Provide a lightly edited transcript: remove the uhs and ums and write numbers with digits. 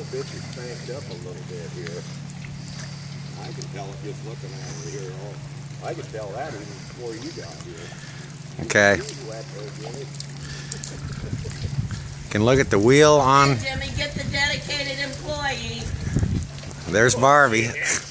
bitch is banked up a little bit here. I can tell it just looking at her here. I can tell that even before you got here. Okay. Can look at the wheel on. Jimmy, get the dedicated employee. There's Barbie.